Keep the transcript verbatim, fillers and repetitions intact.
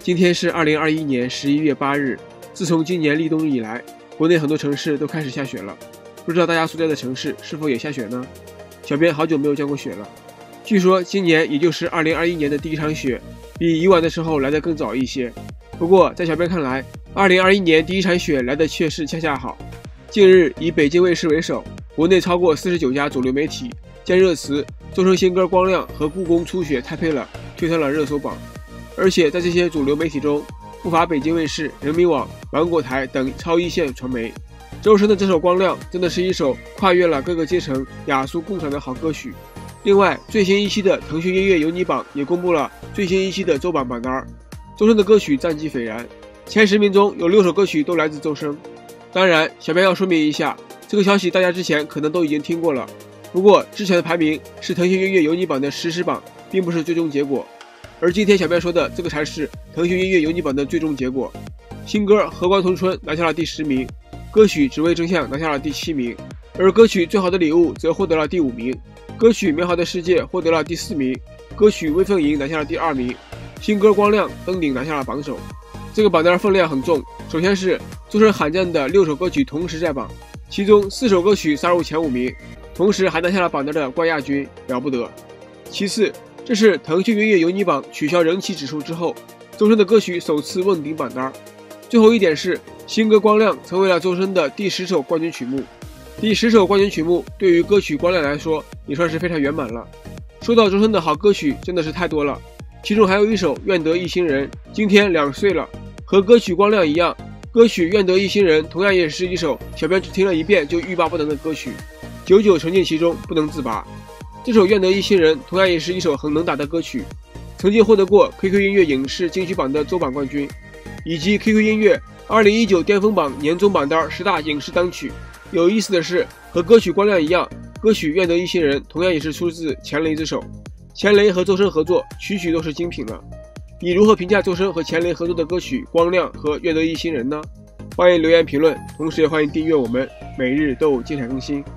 今天是二零二一年十一月八日。自从今年立冬以来，国内很多城市都开始下雪了。不知道大家所在的城市是否也下雪呢？小编好久没有降过雪了。据说今年也就是二零二一年的第一场雪，比以往的时候来得更早一些。不过在小编看来，二零二一年第一场雪来的却是恰恰好。近日以北京卫视为首，国内超过四十九家主流媒体将热词周深新歌光亮和故宫初雪太配了推上了热搜榜。而且在这些主流媒体中，不乏北京卫视、人民网、芒果台等超一线传媒。周深的这首《光亮》真的是一首跨越了各个阶层、雅俗共赏的好歌曲。另外，最新一期的腾讯音乐有你榜也公布了最新一期的周榜榜单，周深的歌曲战绩斐然，前十名中有六首歌曲都来自周深。当然，小编要说明一下，这个消息大家之前可能都已经听过了。不过之前的排名是腾讯音乐有你榜的实时榜，并不是最终结果。而今天小编说的这个才是腾讯音乐有你榜的最终结果。新歌《和光同春》拿下了第十名，歌曲《只为真相》拿下了第七名，而歌曲《最好的礼物》则获得了第五名，歌曲《美好的世界》获得了第四名，歌曲《微风吟》拿下了第二名，新歌《光亮》登顶拿下了榜首。这个榜单分量很重，首先是周深罕见的六首歌曲同时在榜，其中四首歌曲杀入前五名，同时还拿下了榜单的冠亚军，了不得。其次，这是腾讯音乐有你榜取消人气指数之后，周深的歌曲首次问鼎榜单。最后一点是，新歌《光亮》成为了周深的第十首冠军曲目。第十首冠军曲目对于歌曲《光亮》来说，也算是非常圆满了。说到周深的好歌曲真的是太多了，其中还有一首《愿得一心人》，今天两岁了。和歌曲《光亮》一样，歌曲《愿得一心人》同样也是一首小编只听了一遍就欲罢不能的歌曲，久久沉浸其中不能自拔。这首《愿得一心人》同样也是一首很能打的歌曲，曾经获得过 Q Q 音乐影视金曲榜的周榜冠军，以及 Q Q 音乐二零一九巅峰榜年终榜单十大影视单曲。有意思的是，和歌曲《光亮》一样，歌曲《愿得一心人》同样也是出自钱雷之手。钱雷和周深合作，曲曲都是精品了。你如何评价周深和钱雷合作的歌曲《光亮》和《愿得一心人》呢？欢迎留言评论，同时也欢迎订阅我们，每日都有精彩更新。